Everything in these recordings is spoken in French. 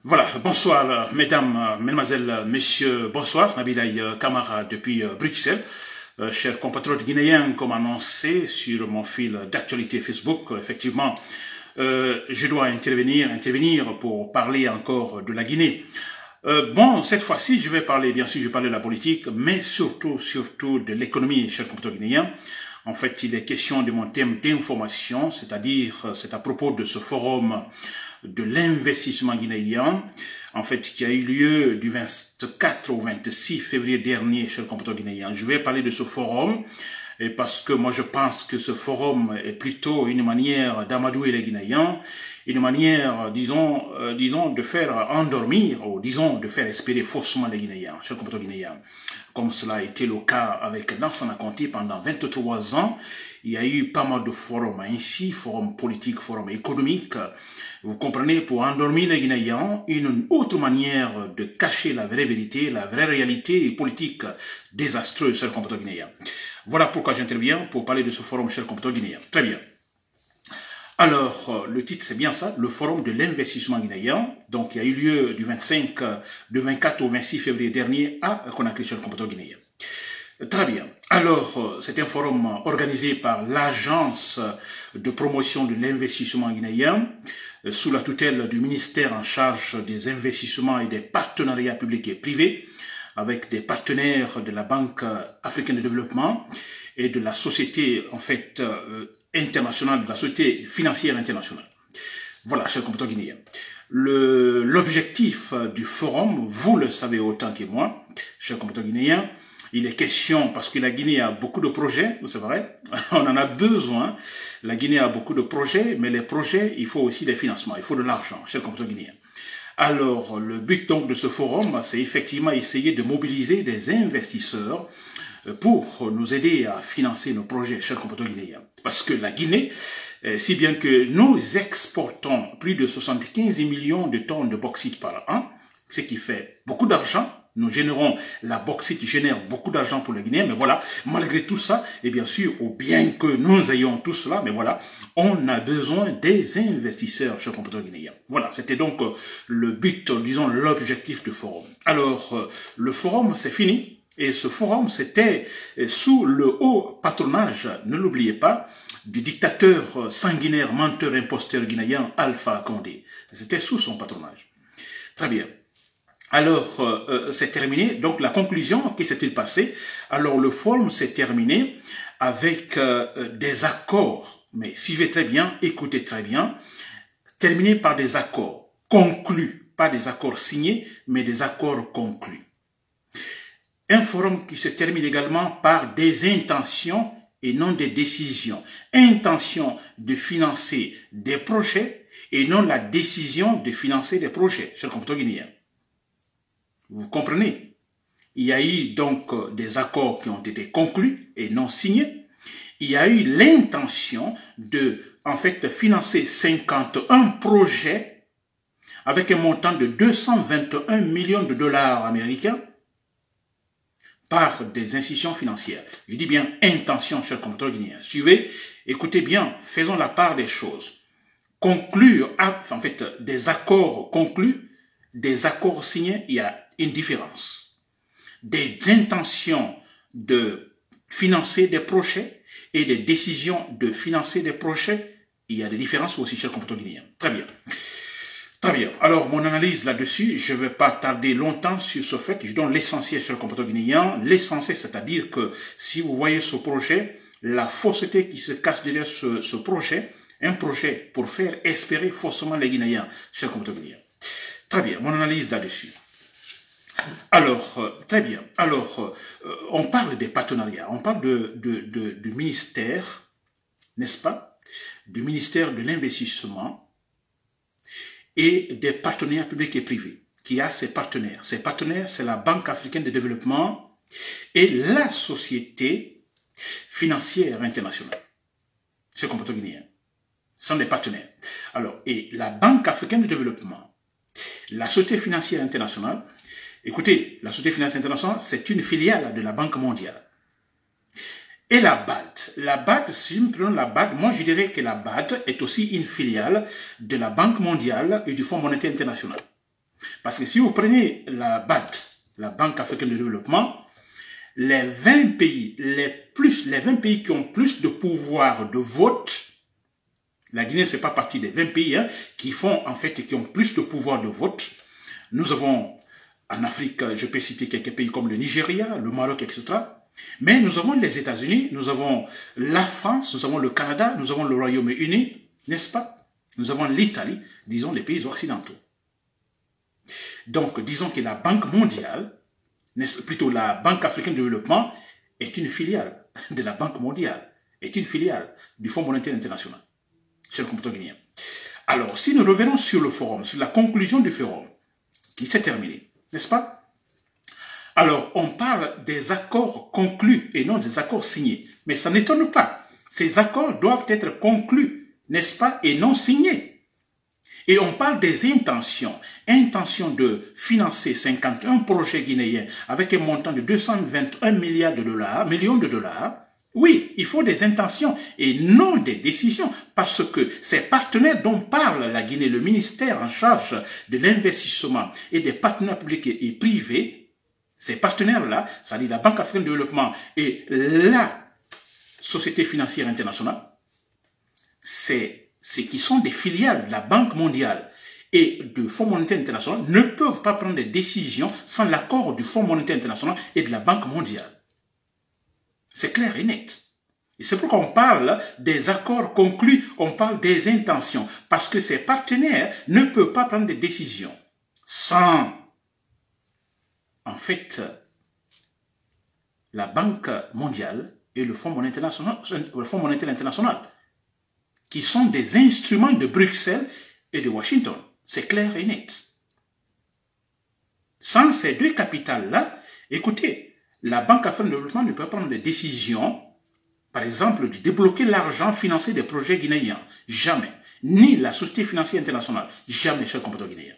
Voilà, bonsoir mesdames, mesdemoiselles, messieurs, bonsoir, Nabilaï Kamara depuis Bruxelles. Chers compatriotes guinéens, comme annoncé sur mon fil d'actualité Facebook, effectivement, je dois intervenir pour parler encore de la Guinée. Bon, cette fois-ci, je vais parler, bien sûr, je vais parler de la politique, mais surtout de l'économie, chers compatriotes guinéens. En fait, il est question de mon thème d'information, c'est-à-dire, c'est à propos de ce forum de l'investissement guinéen, en fait, qui a eu lieu du 24 au 26 février dernier, chers compatriotes guinéens. Je vais parler de ce forum, et parce que moi je pense que ce forum est plutôt une manière d'amadouer les Guinéens, une manière, disons, de faire endormir, ou disons, de faire espérer faussement les Guinéens, chers compatriotes guinéens. Comme cela a été le cas avec Lansana Conté pendant 23 ans, il y a eu pas mal de forums ainsi, forums politiques, forums économiques, vous comprenez, pour endormir les Guinéens, une autre manière de cacher la vraie vérité, la vraie réalité politique désastreuse, chers compatriotes guinéens. Voilà pourquoi j'interviens pour parler de ce forum, chers compatriotes guinéens. Très bien. Alors, le titre, c'est bien ça, le forum de l'investissement guinéen. Donc, il y a eu lieu du 24 au 26 février dernier à Conakry, chers compatriotes guinéens. Très bien. Alors, c'est un forum organisé par l'Agence de promotion de l'investissement guinéen, sous la tutelle du ministère en charge des investissements et des partenariats publics et privés, avec des partenaires de la Banque africaine de développement et de la société, en fait, internationale, de la société financière internationale. Voilà, chers compatriotes guinéens. L'objectif du forum, vous le savez autant que moi, chers compatriotes guinéens, il est question, parce que la Guinée a beaucoup de projets, c'est vrai, on en a besoin. La Guinée a beaucoup de projets, mais les projets, il faut aussi des financements, il faut de l'argent, chers compatriotes guinéens. Alors, le but donc de ce forum, c'est effectivement essayer de mobiliser des investisseurs pour nous aider à financer nos projets, chers compatriotes guinéens. Parce que la Guinée, si bien que nous exportons plus de 75 millions de tonnes de bauxite par an, ce qui fait beaucoup d'argent. Nous générons, la bauxite génère beaucoup d'argent pour les Guinéens, mais voilà, malgré tout ça, et bien sûr, ou bien que nous ayons tout cela, mais voilà, on a besoin des investisseurs, chers compatriotes guinéens. Voilà, c'était donc le but, disons, l'objectif du forum. Alors, le forum, c'est fini, et ce forum, c'était sous le haut patronage, ne l'oubliez pas, du dictateur sanguinaire, menteur, imposteur guinéen, Alpha Condé. C'était sous son patronage. Très bien. Alors, c'est terminé. Donc, la conclusion, qu'est-ce qui s'est passé? Alors, le forum s'est terminé avec des accords. Mais si je vais très bien, écoutez très bien, terminé par des accords conclus. Pas des accords signés, mais des accords conclus. Un forum qui se termine également par des intentions et non des décisions. Intention de financer des projets et non la décision de financer des projets, chers compatriotes guinéens. Vous comprenez? Il y a eu donc des accords qui ont été conclus et non signés. Il y a eu l'intention de, en fait, de financer 51 projets avec un montant de 221 millions de dollars américains par des institutions financières. Je dis bien intention, chers compatriotes guinéens. Suivez, écoutez bien, faisons la part des choses. Conclure, en fait, des accords conclus, des accords signés, il y a une différence. Des intentions de financer des projets et des décisions de financer des projets, il y a des différences aussi, chers compatriotes guinéens. Très bien. Très bien. Alors, mon analyse là-dessus, je ne vais pas tarder longtemps sur ce fait. Je donne l'essentiel, chers compatriotes guinéens. L'essentiel, c'est-à-dire que si vous voyez ce projet, la fausseté qui se cache derrière ce projet, un projet pour faire espérer faussement les Guinéens, chers compatriotes guinéens. Très bien, mon analyse là-dessus. Alors, très bien. Alors, on parle des partenariats, on parle du ministère, n'est-ce pas, du ministère de l'investissement et des partenaires publics et privés, qui a ses partenaires. Ses partenaires, c'est la Banque africaine de développement et la Société financière internationale. C'est le compatriotes guinéen. Ce sont des partenaires. Alors, et la Banque africaine de développement, la Société financière internationale, écoutez, la Société financière internationale, c'est une filiale de la Banque mondiale. Et la BAD, si je me prends la BAD, moi je dirais que la BAD est aussi une filiale de la Banque mondiale et du Fonds monétaire international. Parce que si vous prenez la BAD, la Banque africaine de développement, les 20 pays qui ont plus de pouvoir de vote, la Guinée ne fait pas partie des 20 pays qui ont plus de pouvoir de vote. Nous avons en Afrique, je peux citer quelques pays comme le Nigeria, le Maroc, etc. Mais nous avons les États-Unis, nous avons la France, nous avons le Canada, nous avons le Royaume-Uni, n'est-ce pas? Nous avons l'Italie, disons les pays occidentaux. Donc, disons que la Banque mondiale, plutôt la Banque africaine de développement, est une filiale de la Banque mondiale, est une filiale du Fonds monétaire international, chez le compteur guinéen. Alors, si nous revenons sur le forum, sur la conclusion du forum, qui s'est terminé, n'est-ce pas? Alors, on parle des accords conclus et non des accords signés. Mais ça n'étonne pas. Ces accords doivent être conclus, n'est-ce pas, et non signés. Et on parle des intentions. Intention de financer 51 projets guinéens avec un montant de 221 millions de dollars. Oui, il faut des intentions et non des décisions parce que ces partenaires dont parle la Guinée, le ministère en charge de l'investissement et des partenaires publics et privés, ces partenaires-là, c'est-à-dire la Banque africaine de développement et la Société financière internationale, c'est qui sont des filiales de la Banque mondiale et du Fonds monétaire international ne peuvent pas prendre des décisions sans l'accord du Fonds monétaire international et de la Banque mondiale. C'est clair et net. Et c'est pourquoi on parle des accords conclus, on parle des intentions, parce que ces partenaires ne peuvent pas prendre des décisions sans, en fait, la Banque mondiale et le Fonds monétaire international, qui sont des instruments de Bruxelles et de Washington. C'est clair et net. Sans ces deux capitales-là, écoutez, la Banque africaine de développement ne peut pas prendre des décisions, par exemple, de débloquer l'argent financier des projets guinéens. Jamais. Ni la Société financière internationale. Jamais, chers compatriotes guinéens.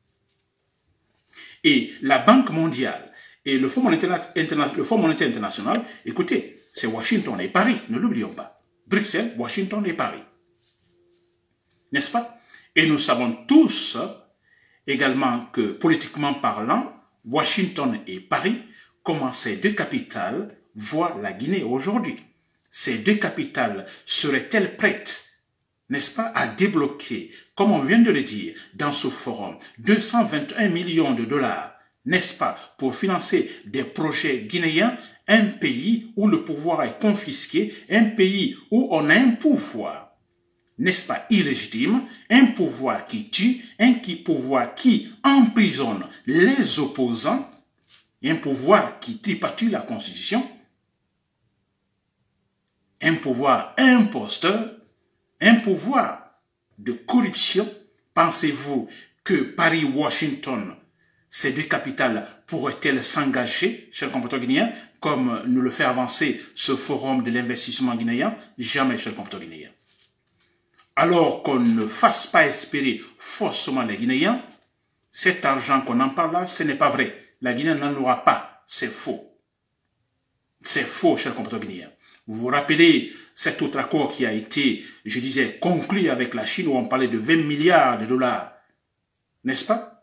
Et la Banque mondiale et le Fonds monétaire international, écoutez, c'est Washington et Paris, ne l'oublions pas. Bruxelles, Washington et Paris. N'est-ce pas? Et nous savons tous également que, politiquement parlant, Washington et Paris, comment ces deux capitales voient la Guinée aujourd'hui. Ces deux capitales seraient-elles prêtes, n'est-ce pas, à débloquer, comme on vient de le dire dans ce forum, 221 millions de dollars, n'est-ce pas, pour financer des projets guinéens, un pays où le pouvoir est confisqué, un pays où on a un pouvoir, n'est-ce pas, illégitime, un pouvoir qui tue, un pouvoir qui emprisonne les opposants, un pouvoir qui tripatue la Constitution, un pouvoir imposteur, un pouvoir de corruption. Pensez-vous que Paris-Washington, ces deux capitales, pourraient-elles s'engager, chers compatriotes guinéens, comme nous le fait avancer ce forum de l'investissement guinéen? Jamais, chers compatriotes guinéens. Alors qu'on ne fasse pas espérer faussement les Guinéens, cet argent qu'on en parle là, ce n'est pas vrai. La Guinée n'en aura pas. C'est faux. C'est faux, chers compatriotes guinéens. Vous vous rappelez cet autre accord qui a été, je disais, conclu avec la Chine où on parlait de 20 milliards de dollars. N'est-ce pas?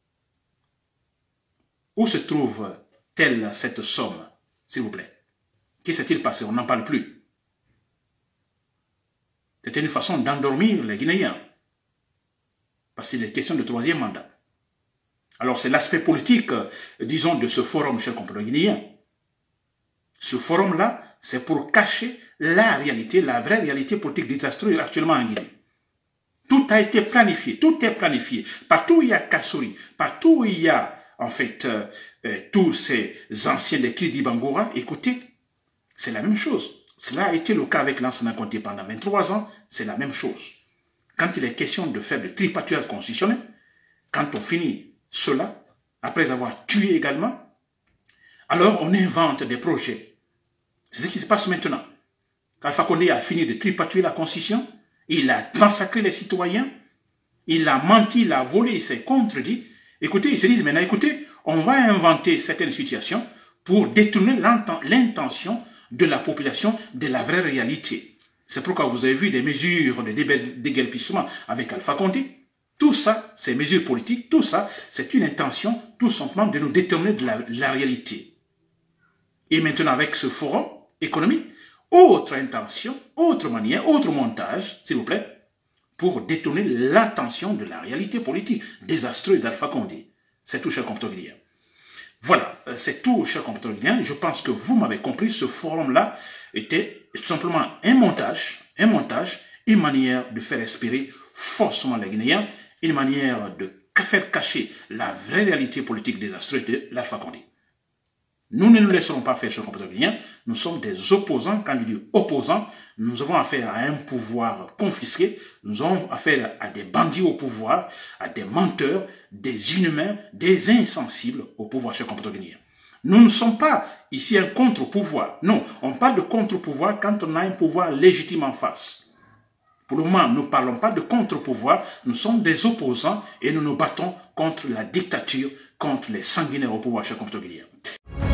Où se trouve-t-elle cette somme, s'il vous plaît? Qu'est-ce qui s'est-il passé? On n'en parle plus. C'était une façon d'endormir les Guinéens. Parce qu'il est question de troisième mandat. Alors c'est l'aspect politique, disons, de ce forum, chers compatriotes guinéens. Ce forum-là, c'est pour cacher la réalité, la vraie réalité politique désastreuse actuellement en Guinée. Tout a été planifié, tout est planifié. Partout où il y a Kassouri, partout où il y a, en fait, tous ces anciens des Kridi Bangoura, écoutez, c'est la même chose. Cela a été le cas avec l'enseignement compté pendant 23 ans, c'est la même chose. Quand il est question de faire le tripatouillage constitutionnel, quand on finit cela, après avoir tué également, alors on invente des projets. C'est ce qui se passe maintenant. Alpha Condé a fini de tripatouiller la Constitution, il a massacré les citoyens, il a menti, il a volé, il s'est contredit. Écoutez, ils se disent maintenant, écoutez, on va inventer certaines situations pour détourner l'intention de la population de la vraie réalité. C'est pourquoi vous avez vu des mesures de déguerpissement avec Alpha Condé. Tout ça, ces mesures politiques, tout ça, c'est une intention tout simplement de nous détourner de la réalité. Et maintenant, avec ce forum économique, autre intention, autre manière, autre montage, s'il vous plaît, pour détourner l'attention de la réalité politique désastreuse d'Alpha Condé. C'est tout, cher compatriotes guinéens. Voilà, c'est tout, cher compatriotes guinéens. Je pense que vous m'avez compris, ce forum-là était simplement un montage, une manière de faire espérer forcément les Guinéens, une manière de faire cacher la vraie réalité politique désastreuse de l'Alpha Condé. Nous ne nous laisserons pas faire, chers compatriotes guinéens. Nous sommes des opposants. Quand je dis opposants, nous avons affaire à un pouvoir confisqué. Nous avons affaire à des bandits au pouvoir, à des menteurs, des inhumains, des insensibles au pouvoir, chers compatriotes guinéens. Nous ne sommes pas ici un contre-pouvoir. Non, on parle de contre-pouvoir quand on a un pouvoir légitime en face. Pour le moment, nous ne parlons pas de contre-pouvoir, nous sommes des opposants et nous nous battons contre la dictature, contre les sanguinaires au pouvoir, chers compatriotes guinéens.